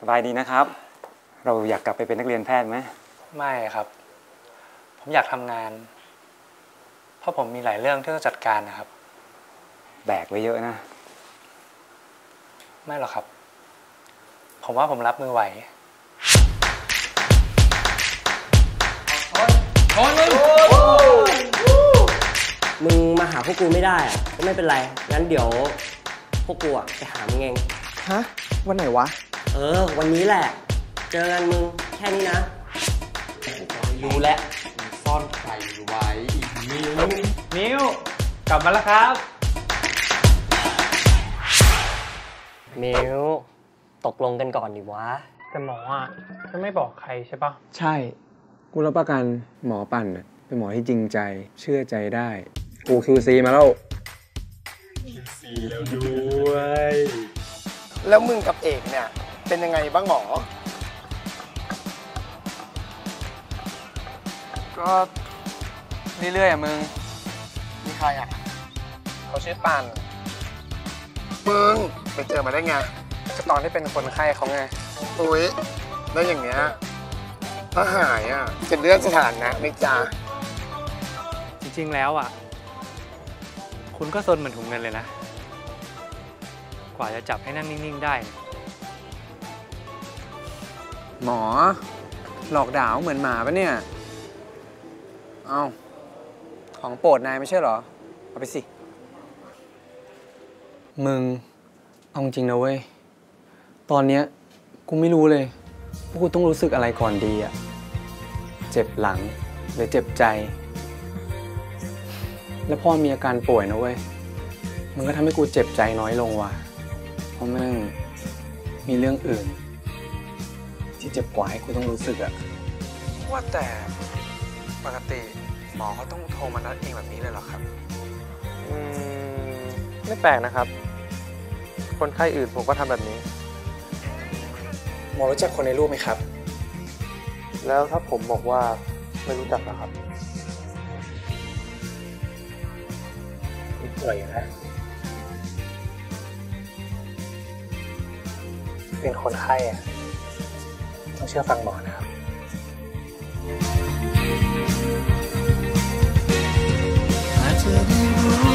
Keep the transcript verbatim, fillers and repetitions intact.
สบายดีนะครับเราอยากกลับไปเป็นนักเรียนแพทย์ไหมไม่ครับผมอยากทำงานเพราะผมมีหลายเรื่องที่ต้องจัดการนะครับแบกไว้เยอะนะไม่หรอกครับผมว่าผมรับมือไหวโอ้ยมึงมึงมาหาพวกกูไม่ได้อะก็ไม่เป็นไรงั้นเดี๋ยวพวกกูอะไปหามึงเองฮะวันไหนวะเออวันนี้แหละเจอกันมึงแค่นี้นะรู้แล้วซ่อนใครไว้อีกนิ้วนิ้วกลับมาแล้วครับมิวตกลงกันก่อนดิวะแต่หมออ่ะจะไม่บอกใครใช่ปะใช่กูรับประกันหมอปั่นเป็นหมอที่จริงใจเชื่อใจได้กู คิว ซี มาแล้วคิว ซี แล้วด้วยแล้วมึงกับเอกเนี่ยเป็นยังไงบ้างหมอก็เรื่อยๆอ่ะมึงมีใครอ่ะเขาชื่อปานมึงไปเจอมาได้ไงก็ตอนที่เป็นคนไข้เขาไงอุ้ยแล้วอย่างเงี้ยถ้าหายอ่ะจะเลื่อนสถานะไม่จ้าจริงๆแล้วอ่ะคุณก็ซนเหมือนถุงเงินเลยนะกว่าจะจับให้นั่งนิ่งๆได้หมอหลอกด่าเหมือนหมาปะเนี่ยเอาของโปรดนายไม่ใช่เหรอเอาไปสิมึงเอาจริงนะเว้ยตอนเนี้ยกูไม่รู้เลยว่ากูต้องรู้สึกอะไรก่อนดีอะเจ็บหลังหรือเจ็บใจแล้วพ่อมีอาการป่วยนะเว้ยมันก็ทำให้กูเจ็บใจน้อยลงว่ะเพราะแม่งมีเรื่องอื่นที่เจ็บกว่าให้กูต้องรู้สึกอะว่าแต่ปกติหมอเขาต้องโทรมานัดเองแบบนี้เลยเหรอครับอืมไม่แปลกนะครับคนไข้อื่นผมก็ทำแบบนี้หมอรู้จักคนในรูปไหมครับแล้วถ้าผมบอกว่าไม่รู้จักนะครับป่วยนะเป็นคนไข้อะต้องเชื่อฟังหมอนะครับอาจจะได้รู้